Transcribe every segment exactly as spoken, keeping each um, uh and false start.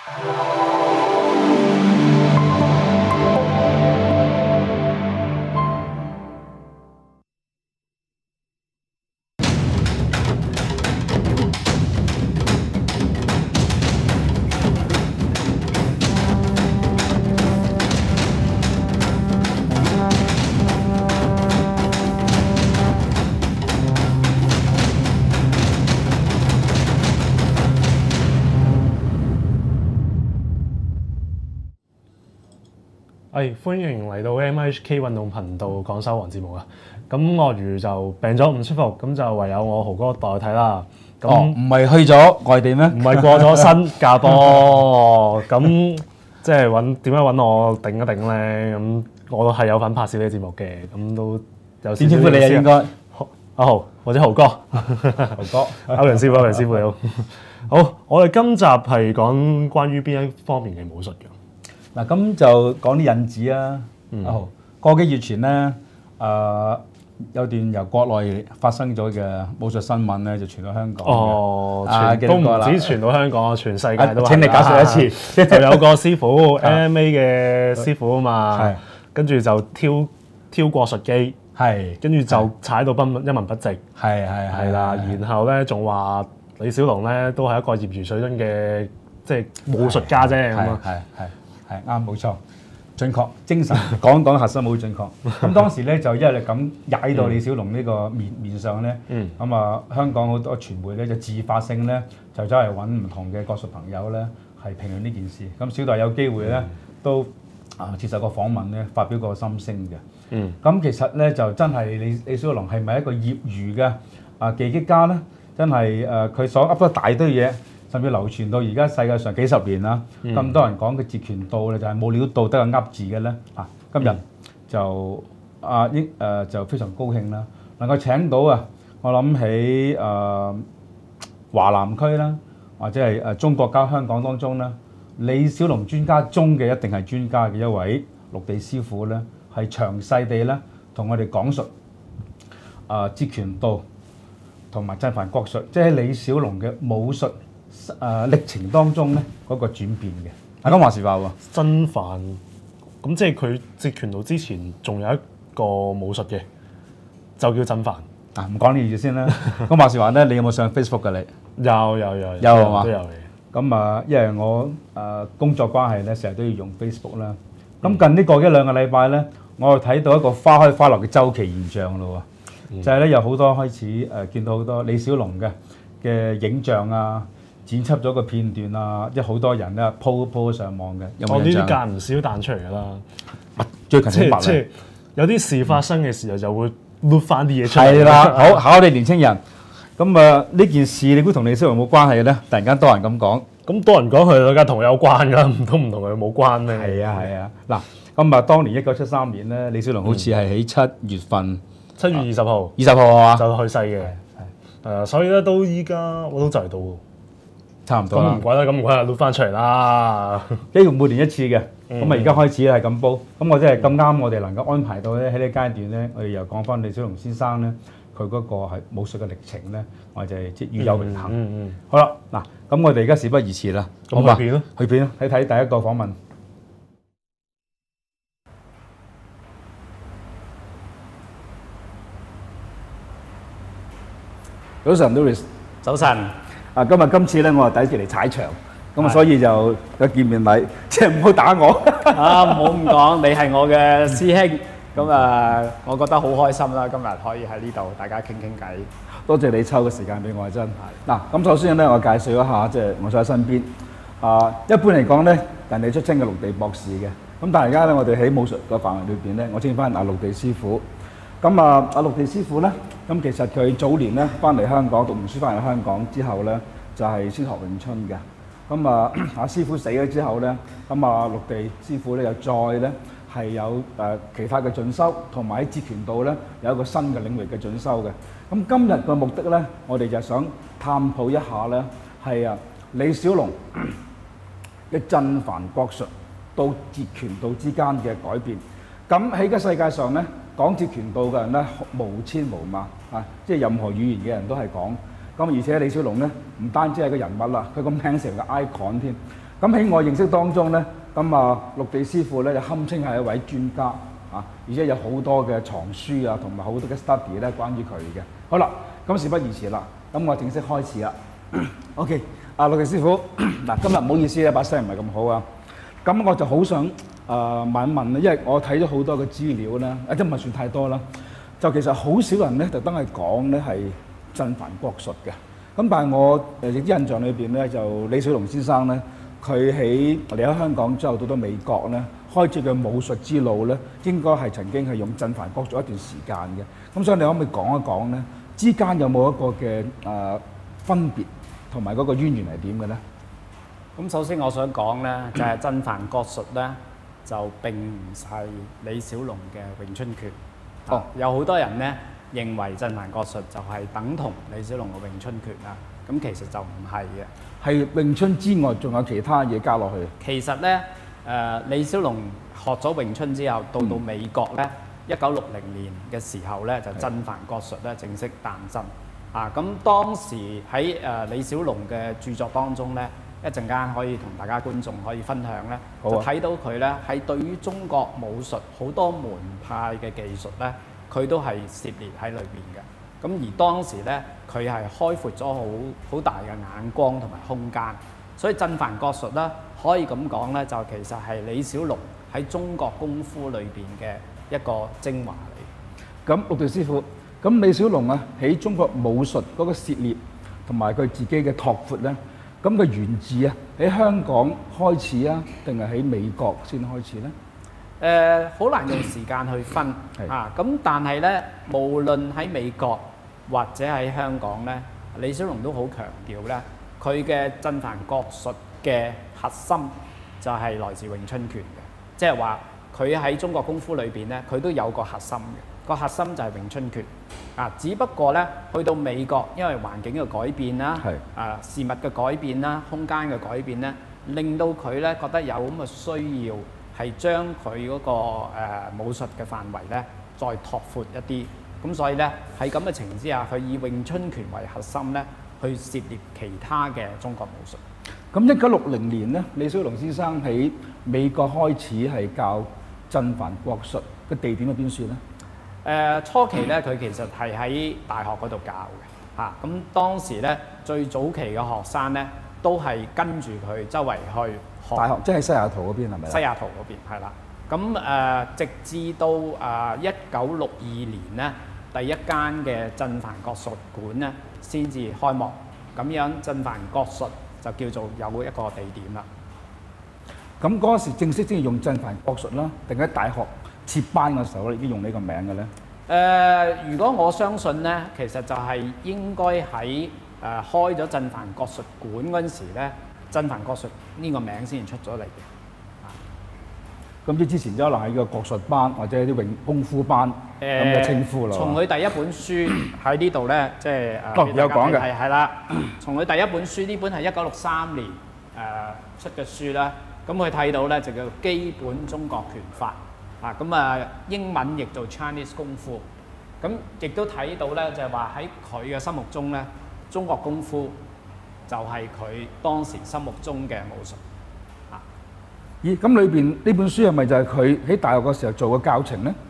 係、哎、歡迎嚟到 M H K 運動頻道講收王節目啊！咁鱷魚就病咗唔舒服，咁就唯有我豪哥代替啦。咁唔係去咗外地咩？ 唔係過咗新加坡，咁即係揾點樣揾我頂一頂咧？咁我係有份拍攝呢個節目嘅，咁都有點稱呼你啊？應該阿豪或者豪哥，豪哥， 歐陽師傅，歐陽師傅你好。好，我哋今集係講關於邊一方面嘅武術嘅。 嗱，咁就講啲引子啊。 嗯、 好，個幾月前咧，誒、呃、有段由國內發生咗嘅武術新聞咧，就傳到香港。 哦， 啊、 都唔止傳到香港，全世界都係。 請你解釋一次。 就有個師傅 M M A 嘅師傅啊嘛，跟住就挑挑過術機， 係， 跟住就踩到不一文不值， 係係係啦。然後咧仲話李小龍咧都係一個業餘水準嘅即係武術家啫咁啊。 係係。係啱，冇錯，準確，精神講講核心好準確。咁當時咧就因為咁踩到李小龍呢個面面上咧，咁啊、嗯、香港好多傳媒咧就自發性咧就走嚟揾唔同嘅國術朋友咧係評論呢件事。咁小弟有機會咧、嗯、都啊接受過訪問咧，發表過心聲嘅。咁、嗯、其實咧就真係李李小龍係咪一個業餘嘅啊技擊家咧？真係誒佢所噏咗大堆嘢。甚至流傳到而家世界上幾十年啦，咁、嗯、多人講嘅截拳道咧就係冇料到得個噏字嘅咧。啊，今日就阿英誒就非常高興啦，能夠請到啊，我諗喺誒華南區啦，或者係誒中國加香港當中啦，李小龍專家中嘅一定係專家嘅一位陸地師傅咧，係詳細地咧同我哋講述誒截拳道同埋震帆國術，即係李小龍嘅武術。誒、呃、歷程當中咧嗰、那個轉變嘅，阿講話時話喎， 震帆咁即係佢截拳道之前仲有一個武術嘅，就叫震帆。 啊，唔講呢樣嘢先啦。咁話時話咧，你有冇上 Facebook 㗎你？ 有有有有係嘛？ 都有嘅。 咁啊，因為我誒、呃、工作關係咧，成日都要用 Facebook 啦。咁近呢個一兩個禮拜咧，我又睇到一個花開花落嘅週期現象咯喎，嗯、就係咧有好多開始誒、呃、見到好多李小龍嘅嘅影像啊。剪輯咗個片段啊，即係好多人咧 po po 上網嘅。有冇印象？ 我呢啲間唔少彈出嚟㗎啦。 最近啲白即係有啲事發生嘅時候，就會碌翻啲嘢出嚟。 係啦，好考你年青人。咁啊，呢件事你估同李小龍冇關係嘅咧？突然間多人咁講。 咁多人講佢梗係同佢有關㗎，唔通唔同佢冇關咩？ 係啊係啊。嗱，咁啊，當年一九七三年咧，李小龍好似係喺七月份， 七月二十號， 二十號係嘛？ 就去世嘅。係誒，所以咧都依家我都就嚟到。 差唔多啦， 咁唔怪得，咁唔怪得，攞翻出嚟啦。 幾乎每年一次嘅，咁啊而家開始係咁煲，咁我真係咁啱，我哋能夠安排到咧喺呢階段咧，我哋又講翻李小龍先生咧，佢嗰個係武術嘅歷程咧，我就係即係與有榮幸。嗯嗯嗯、好啦，嗱，咁我哋而家事不宜遲啦，好嘛？去片咯，去片咯，睇睇第一個訪問。早晨 Louis， 早晨。 啊！今日今次咧，我係第一次嚟踩場，咁啊，所以就有見面禮，即係唔好打我。 啊，唔好咁講，你係我嘅師兄，咁啊，我覺得好開心啦！今日可以喺呢度大家傾傾偈。 多謝你抽個時間俾我，真係。嗱，咁首先咧，我介紹一下，即係我坐喺身邊。啊，一般嚟講咧，人哋出稱嘅陸地博士嘅，咁但係而家咧，我哋喺武術個範圍裏邊咧，我稱翻阿陸地師傅。咁啊，阿陸地師傅咧。咁其實佢早年咧翻嚟香港讀完書翻嚟香港之後咧，就係、是、先學詠春嘅。咁啊，阿師傅死咗之後咧，咁啊陸地師傅咧又再咧係有誒、呃、其他嘅進修，同埋喺截拳道咧有一個新嘅領域嘅進修嘅。咁今日嘅目的咧，我哋就想探討一下咧，係啊李小龍嘅震帆國術到截拳道之間嘅改變。咁喺個世界上咧，講截拳道嘅人咧無千無萬啊！即係任何語言嘅人都係講。咁而且李小龍咧唔單止係個人物啦，佢個名成個 icon 添。咁咁喺我認識當中咧，咁啊陸地師傅咧就堪稱係一位專家啊，而且有好多嘅藏書啊，同埋好多嘅 study 咧關於佢嘅。好啦，咁事不宜遲啦，咁我正式開始啦。OK， 啊陸地師傅，嗱今日唔好意思咧，把聲唔係咁好啊。咁我就好想誒、呃、問一問咧，因為我睇咗好多嘅資料啦，啊都唔係算太多啦。就其實好少人咧特登係講咧係鎮藩國術嘅。咁但係我誒亦啲印象裏邊咧，就李小龍先生咧，佢喺離開香港之後到咗美國咧，開始嘅武術之路咧，應該係曾經係用鎮藩國術一段時間嘅。咁所以你可唔可以講一講咧，之間有冇一個嘅誒、呃、分別同埋嗰個淵源係點嘅咧？ 咁首先我想講咧，就係鎮藩國術咧，就並唔係李小龍嘅詠春拳。哦，有好多人咧認為鎮藩國術就係等同李小龍嘅詠春拳啦。咁其實就唔係嘅， 係詠春之外，仲有其他嘢加落去。 其實咧，誒、呃、李小龍學咗詠春之後，到到美國咧，一九六零年嘅時候咧，就鎮藩國術咧正式誕生。啊，咁當時喺誒、呃、李小龍嘅著作當中咧，一陣間可以同大家觀眾可以分享咧，啊、就睇到佢咧係對於中國武術好多門派嘅技術咧，佢都係涉獵喺裏邊嘅。咁而當時咧，佢係開闊咗好好大嘅眼光同埋空間，所以鎮藩國術咧可以咁講咧，就其實係李小龍喺中國功夫裏邊嘅一個精華嚟。 咁陸地師傅，咁李小龍啊喺中國武術嗰個涉獵同埋佢自己嘅拓闊咧，咁個源自啊喺香港開始啊，定係喺美國先開始咧？ 誒、呃，好難用時間去分啊！咁但係咧，無論喺美國或者喺香港咧，李小龍都好強調咧，佢嘅鎮藩國術嘅核心就係來自詠春拳嘅，即係話佢喺中國功夫裏邊咧，佢都有個核心嘅，個核心就係詠春拳啊！只不過咧，去到美國，因為環境嘅改變啦，啊事物嘅改變啦，空間嘅改變咧，令到佢咧覺得有咁嘅需要。係將佢嗰個誒武術嘅範圍咧，再拓闊一啲。咁所以咧，喺咁嘅情況之下，佢以詠春拳為核心咧，去涉獵其他嘅中國武術。 咁一九六零年咧，李小龍先生喺美國開始係教鎮藩國術嘅地點喺邊處咧？誒、 呃、初期咧，佢其實係喺大學嗰度教嘅嚇。咁、啊、當時咧，最早期嘅學生咧，都係跟住佢周圍去。 大學即係西雅圖嗰邊係咪？ 西雅圖嗰邊係啦，咁誒、呃、直至到誒一九六二年咧，第一間嘅鎮藩國術館咧先至開幕，咁樣鎮藩國術就叫做有一個地點啦。 咁嗰時正式先係用鎮藩國術啦，定喺大學設班嘅時候已經用呢個名嘅咧？誒、 呃，如果我相信咧，其實就係應該喺誒、呃、開咗鎮藩國術館嗰陣時咧。鎮藩國術呢個名先至出咗嚟嘅， 咁即之前就可能係個國術班或者啲詠功夫班咁嘅稱呼咯。 從佢第一本書喺呢度咧，即係誒、 哦、有講嘅， 係係啦。從佢第一本書呢本係一九六三年誒、呃、出嘅書啦，咁佢睇到咧就叫基本中國拳法啊，咁啊英文譯做 Chinese 功夫，咁亦都睇到咧就係話喺佢嘅心目中咧，中國功夫就係佢當時心目中嘅武術啊！ 咦，咁裏邊呢本書係咪就係佢喺大學嘅時候做嘅教程咧？誒、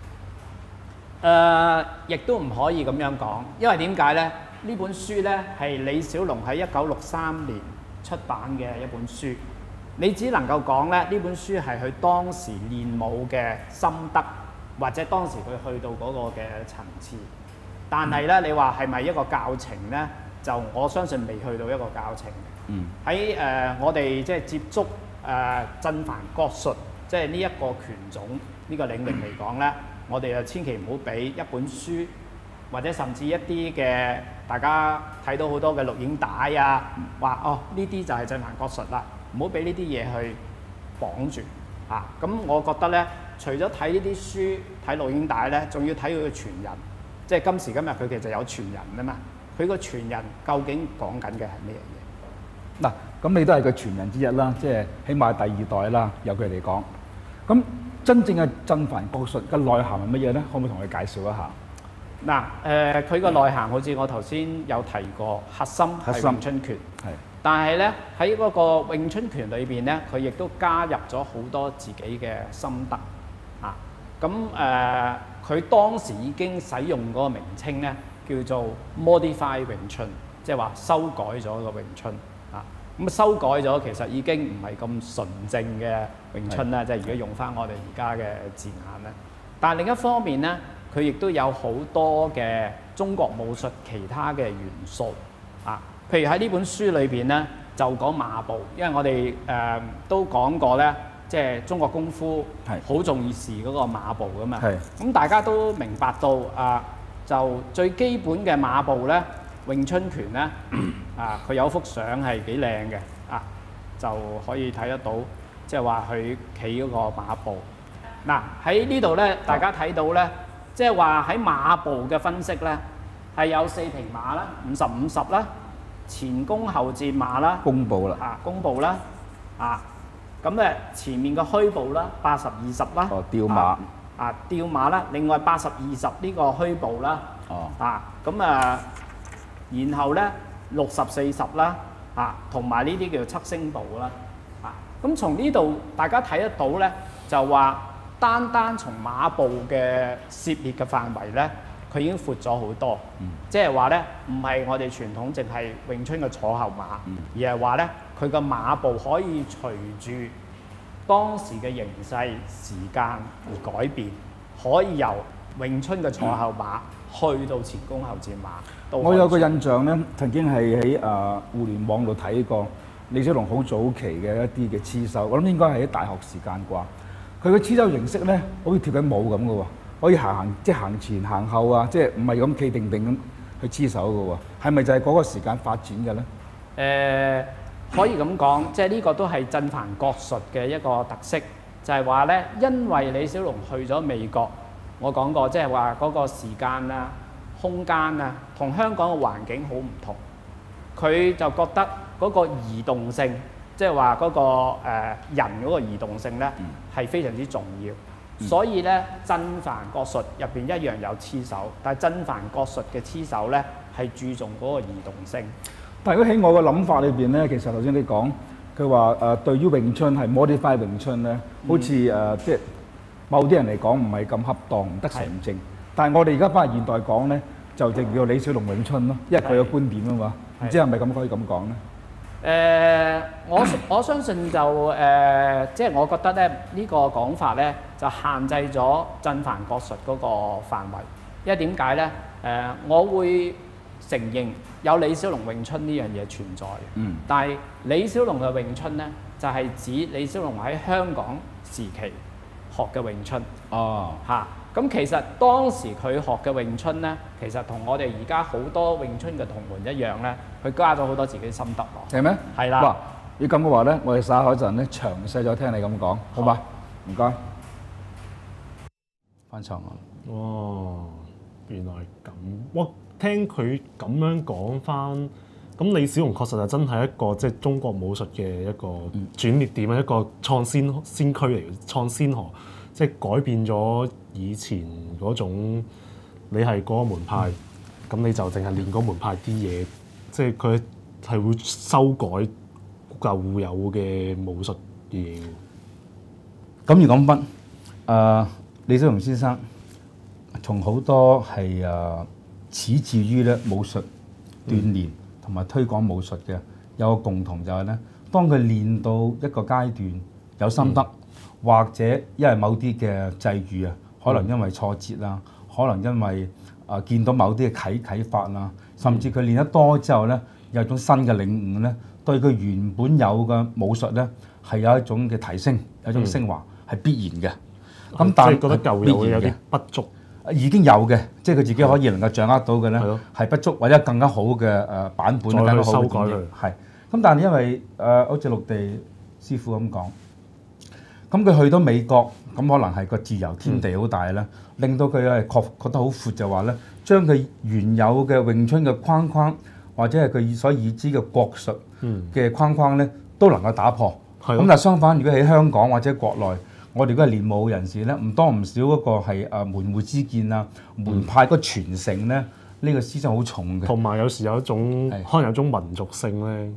呃，亦都唔可以咁樣講，因為點解咧？呢本書咧係李小龍喺一九六三年出版嘅一本書，你只能夠講咧呢本書係佢當時練武嘅心得，或者當時佢去到嗰個嘅層次。但係咧，你話係咪一個教程咧？就我相信未去到一個教程嘅。喺誒、呃、我哋即係接觸誒、呃、鎮藩國術，即係呢一個拳種呢、呢個領域嚟講咧，我哋就千祈唔好俾一本書或者甚至一啲嘅大家睇到好多嘅錄影帶啊，話哦呢啲就係鎮藩國術啦，唔好俾呢啲嘢去綁住嚇。咁、啊、我覺得咧，除咗睇呢啲書、睇錄影帶咧，仲要睇佢嘅傳人，即係今時今日佢其實有傳人啊嘛。佢個傳人究竟講緊嘅係咩嘢？ 嗱，咁你都係個傳人之一啦，即係起碼第二代啦，由佢嚟講。咁真正嘅鎮藩國術嘅內涵係乜嘢咧？可唔可以同佢介紹一下？ 嗱，誒佢個內涵好似我頭先有提過，核心係詠春拳。係。 但係咧喺嗰個詠春拳裏邊咧，佢亦都加入咗好多自己嘅心得啊。咁誒，佢、呃、當時已經使用嗰個名稱咧，叫做 Modify 詠春，即係話修改咗個詠春啊。咁修改咗，其實已經唔係咁純正嘅詠春啦，即係如果用翻我哋而家嘅字眼咧。但係另一方面咧，佢亦都有好多嘅中國武術其他嘅元素啊。譬如喺呢本書裏邊咧，就講馬步，因為我哋誒、呃、都講過咧，即係中國功夫好重視嗰個馬步噶嘛。咁大家都明白到啊，就最基本嘅馬步咧，詠春拳咧啊，佢有幅相係幾靚嘅啊，就可以睇得到，即係話佢企嗰個馬步。嗱喺呢度咧，大家睇到咧，即係話喺馬步嘅分析咧，係有四平馬啦，五十五十啦。前弓後箭馬啦， 弓步啦， 啊弓步啦，啊咁咧前面嘅虛步啦，八十二十啦， 哦吊馬， 啊，啊吊馬啦，另外八十二十呢個虛步啦， 哦啊咁啊，然後咧六十四十啦，啊同埋呢啲叫做七星步啦，啊咁從呢度大家睇得到咧，就話單單從馬步嘅涉獵嘅範圍咧。佢已經闊咗好多，嗯、即係話咧，唔係我哋傳統淨係詠春嘅坐後馬，嗯、而係話咧，佢個馬步可以隨住當時嘅形勢、時間而改變，可以由詠春嘅坐後馬、嗯、去到前弓後箭馬。 我有個印象咧，曾經係喺誒互聯網度睇過李小龍好早期嘅一啲嘅黐手，我諗應該係喺大學時間啩。佢嘅黐手形式咧，好似跳緊舞咁嘅喎。可以行行即係行前行後啊！即係唔係咁企定定咁去黐手嘅喎？係咪就係嗰個時間發展嘅咧？誒、 呃，可以咁講，即係呢個都係震凡國術嘅一個特色，就係話咧，因為李小龍去咗美國，我講過，即係話嗰個時間啊、空間啊，同香港嘅環境好唔同，佢就覺得嗰個移動性，即係話嗰個、呃、人嗰個移動性咧，係非常之重要。嗯、所以咧，震凡國術入邊一樣有黐手，但係震凡國術嘅黐手咧係注重嗰個移動性。 但係如果喺我嘅諗法裏邊咧，其實頭先你講佢話誒對於詠春係 modify 詠春咧，好似誒、呃、即係某啲人嚟講唔係咁恰當，唔得純正。但係我哋而家翻嚟現代講咧，就正叫李小龍詠春咯，因為佢嘅觀點啊嘛。唔知係咪咁可以咁講咧？ 誒、呃，我我相信就誒、呃，即係我覺得咧，呢、這個講法咧就限制咗震凡國術嗰個範圍。因為點解咧？誒、呃，我會承認有李小龍詠春呢樣嘢存在。嗯。但係李小龍嘅詠春咧，就係、是、指李小龍喺香港時期學嘅詠春。哦。嚇、啊！咁其實當時佢學嘅詠春咧，其實同我哋而家好多詠春嘅同門一樣咧，佢加咗好多自己心得落。 係咩？ 係啦。 哇！要咁嘅話咧，我哋稍後一陣咧，詳細再聽你咁講，好嘛？唔該。翻場啊！ 哇！原來咁，我聽佢咁樣講翻，咁李小龍確實係真係一個即係中國武術嘅一個轉捩點啊，一個創先先驅嚟嘅創先河。即係改變咗以前嗰種，你係嗰個門派，咁、嗯、你就淨係練嗰門派啲嘢，即係佢係會修改舊有嘅武術嘢。 咁而講翻，誒、呃、李小龍先生從好多係誒始至於咧武術鍛鍊同埋推廣武術嘅，有個共同就係咧，當佢練到一個階段有心得。嗯或者因為某啲嘅際遇啊，可能因為挫折啦，可能因為啊見到某啲嘅啟啟發啦，甚至佢練得多之後咧，有一種新嘅領悟咧，對佢原本有嘅武術咧係有一種嘅提升，有一種升華係必然嘅。咁、嗯、但係覺得舊有有啲不足， 已經有嘅，即係佢自己可以能夠掌握到嘅咧，係不足或者更加好嘅誒版本，更加好嘅演繹。係咁，但係因為誒好似陸地師傅咁講。咁佢去到美國，咁可能係個自由天地好大啦，嗯、令到佢係覺覺得好闊，就話咧，將佢原有嘅詠春嘅框框，或者係佢所已知嘅國術嘅框框咧，都能夠打破。咁、嗯、但係相反，如果喺香港或者國內，我哋嗰個練武人士咧，唔多唔少嗰個係誒門戶之見啊，門派個傳承咧，呢、呢個思想好重嘅。 同埋有時有一種可能有一種民族性咧。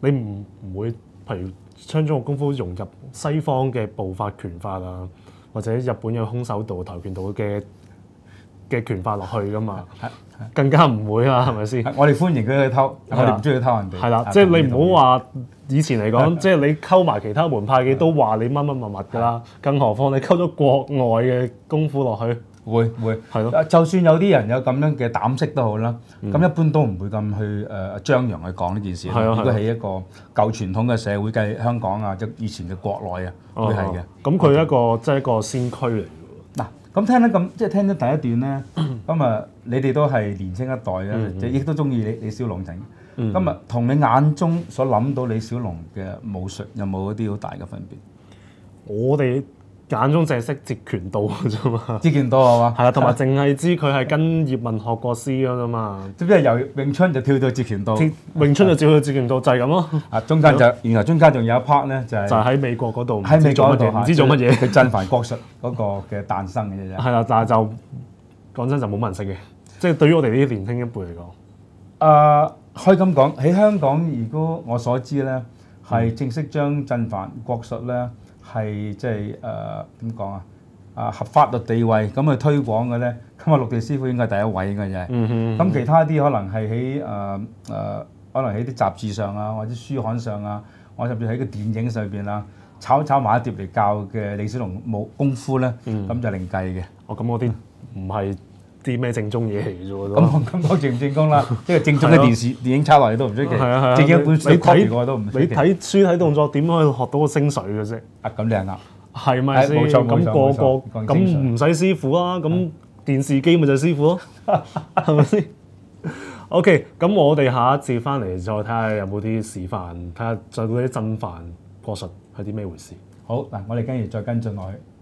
你唔唔會譬如將中國功夫融入西方嘅步法拳法啊，或者日本嘅空手道、跆拳道嘅嘅拳法落去噶嘛，更加唔會啦，係咪先？ 我哋歡迎佢去偷，我哋唔中意偷人哋。 係啦，即係你唔好話以前嚟講，即係你溝埋其他門派嘅都話你乜乜物物㗎啦，更何況你溝咗國外嘅功夫落去， 會會係咯。 就算有啲人有咁樣嘅膽識都好啦，咁一般都唔會咁去誒張揚去講呢件事。如果喺一個舊傳統嘅社會，計香港啊，即以前嘅國內啊，會係嘅。 咁佢一個即係一個先驅嚟。 嗱，咁聽得咁即係聽咗第一段咧，咁啊，你哋都係年青一代啊，即係亦都中意李李小龍整。咁啊，同你眼中所諗到李小龍嘅武術有冇一啲好大嘅分別？ 我哋眼中淨係識截拳道嘅啫嘛， 截拳道係嘛？ 係啊，同埋淨係知佢係跟葉問學過師嘅啫嘛。 即係由詠春就跳到截拳道， 詠春就跳到截拳道就係咁咯。 啊，中間就原來中間仲有一 part 咧，就係就喺美國嗰度， 喺美國嗰度唔知做乜嘢， 佢鎮藩國術嗰個嘅誕生嘅啫。 係啦，但係就講真就冇乜人識嘅，即係對於我哋呢啲年輕一輩嚟講。 誒，可以咁講，喺香港，如果我所知咧，係正式將鎮藩國術咧係即係誒點講啊？啊合法律地位咁去推廣嘅咧，咁啊陸地師傅應該係第一位應該就係。嗯咁其他啲可能係喺誒誒，可能喺啲雜誌上啊，或者書刊上啊，或者甚至喺個電影上邊啊，炒炒埋一碟嚟教嘅李小龍武功夫咧，咁、嗯、就另計嘅。 哦，咁我啲唔係啲咩正宗嘢嚟嘅啫喎。 咁咁講正唔正宗啦？即係正宗嘅電視電影抄落嚟都唔出奇。係啊係啊。正經一本書 copy 過都唔出奇。 你睇書睇動作點可以學到個精髓嘅啫？ 啊，咁你係啱。 係咪先？咁個個咁唔使師傅啦，咁電視機咪就係師傅咯，係咪先 ？OK，咁我哋下一節翻嚟再睇下有冇啲示範，睇下再嗰啲鎮藩國術係啲咩回事。 好嗱，我哋跟住再跟進落去。